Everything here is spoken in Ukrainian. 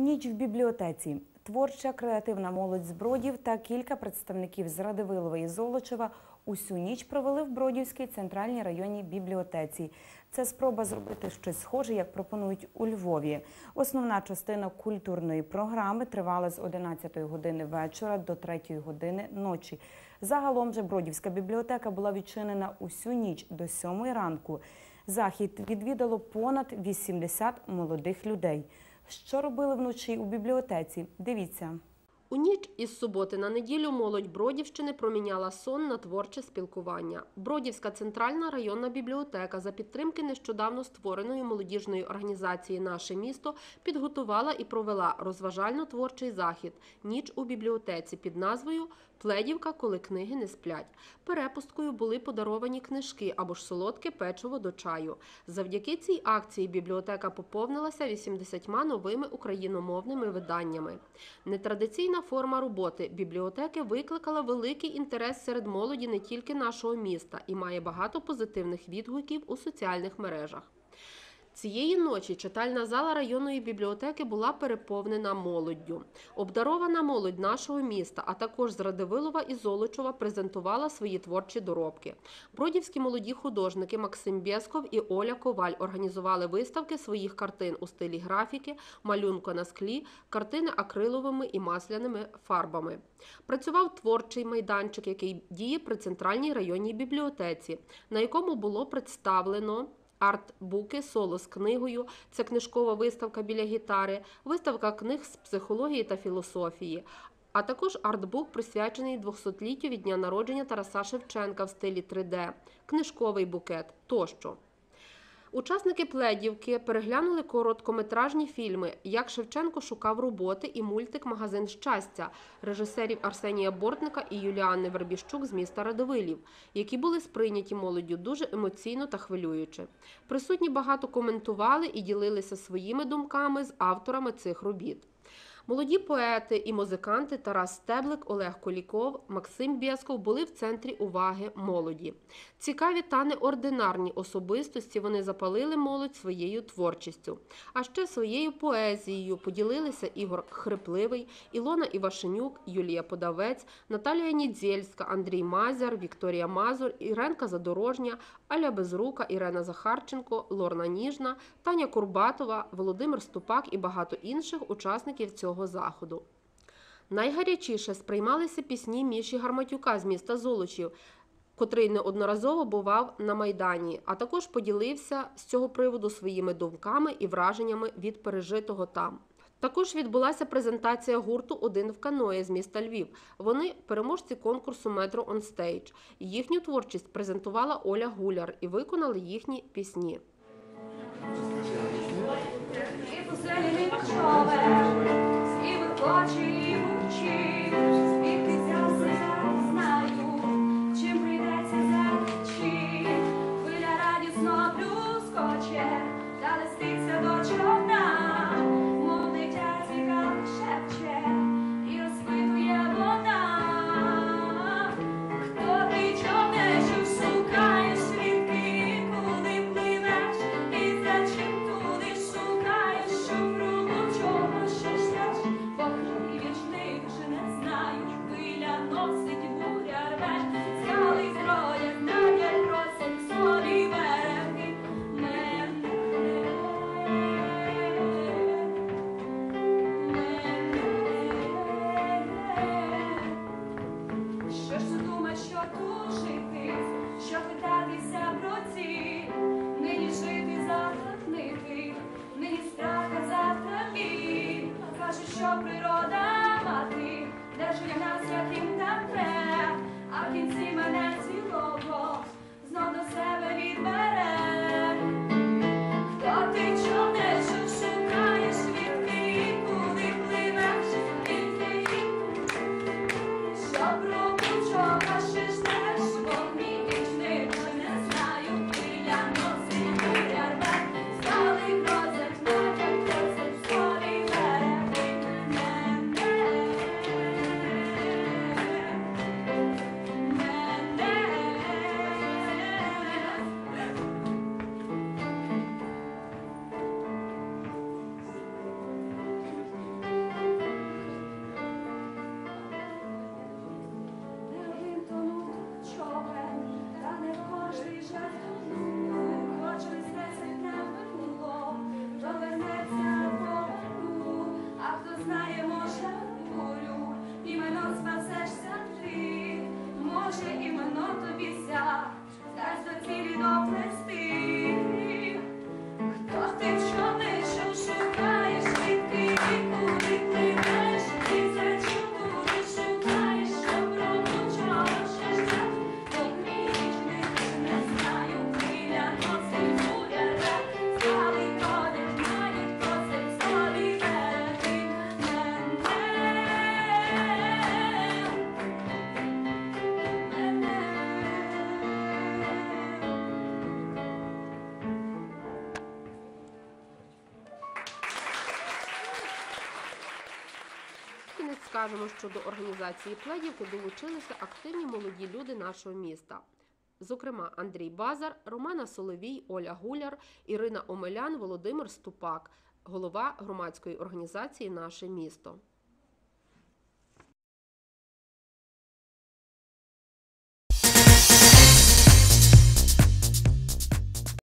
Ніч в бібліотеці. Творча, креативна молодь з Бродів та кілька представників з Радивилова і Золочева усю ніч провели в Бродівській центральній районній бібліотеці. Це спроба зробити щось схоже, як пропонують у Львові. Основна частина культурної програми тривала з 11 години вечора до 3 години ночі. Загалом же Бродівська бібліотека була відчинена усю ніч до 7 ранку. Захід відвідало понад 80 молодих людей. Що робили вночі у бібліотеці? Дивіться. У ніч із суботи на неділю молодь Бродівщини проміняла сон на творче спілкування. Бродівська центральна районна бібліотека за підтримки нещодавно створеної молодіжної організації «Наше місто» підготувала і провела розважально-творчий захід «Ніч у бібліотеці» під назвою «Пледівка, коли книги не сплять». Перепусткою були подаровані книжки або ж солодке печиво до чаю. Завдяки цій акції бібліотека поповнилася 80 новими україномовними виданнями. Нетрадиційна форма роботи бібліотеки викликала великий інтерес серед молоді не тільки нашого міста і має багато позитивних відгуків у соціальних мережах. Цієї ночі читальна зала районної бібліотеки була переповнена молоддю. Обдарована молодь нашого міста, а також з Радивилова і Золочева презентувала свої творчі доробки. Бродівські молоді художники Максим Бєсков і Оля Коваль організували виставки своїх картин у стилі графіки, малюнку на склі, картини акриловими і масляними фарбами. Працював творчий майданчик, який діє при центральній районній бібліотеці, на якому було представлено арт-буки «Соло з книгою», це книжкова виставка біля гітари, виставка книг з психології та філософії, а також арт-бук, присвячений 200-літтю від дня народження Тараса Шевченка в стилі 3D, книжковий букет тощо. Учасники Пледівки переглянули короткометражні фільми «Як Шевченко шукав роботи» і мультик «Магазин щастя» режисерів Арсенія Бортника і Юліани Вербіщук з міста Радивилів, які були сприйняті молоддю дуже емоційно та хвилююче. Присутні багато коментували і ділилися своїми думками з авторами цих робіт. Молоді поети і музиканти Тарас Стеблик, Олег Коліков, Максим Бєсков були в центрі уваги молоді. Цікаві та неординарні особистості вони запалили молодь своєю творчістю. А ще своєю поезією поділилися Ігор Хрипливий, Ілона Івашенюк, Юлія Подавець, Наталія Нідзєльська, Андрій Мазяр, Вікторія Мазур, Іренка Задорожня, Аля Безрука, Ірена Захарченко, Лорна Ніжна, Таня Курбатова, Володимир Ступак і багато інших учасників цього заходу. Найгарячіше сприймалися пісні Міші Гарматюка з міста Золочів, котрий неодноразово бував на Майдані, а також поділився з цього приводу своїми думками і враженнями від пережитого там. Також відбулася презентація гурту «Один в каное» з міста Львів. Вони – переможці конкурсу «Метро Он Стейдж». Їхню творчість презентувала Оля Гуляр і виконали їхні пісні. Що природа мати, держи нас, яким нам треба, а в кінці мене цілого знов до себе відбере. Хто ти човне, що шукаєш відки, куди пливеш, відки, що пробу чого ще ждеш, вогні вічних, не знаю, я носить буря рве, стали прозять, натяк просять, зорі бере. скажемо, що до організації пледівки долучилися активні молоді люди нашого міста. Зокрема, Андрій Базар, Романа Соловій, Оля Гуляр, Ірина Омелян, Володимир Ступак, голова громадської організації «Наше місто».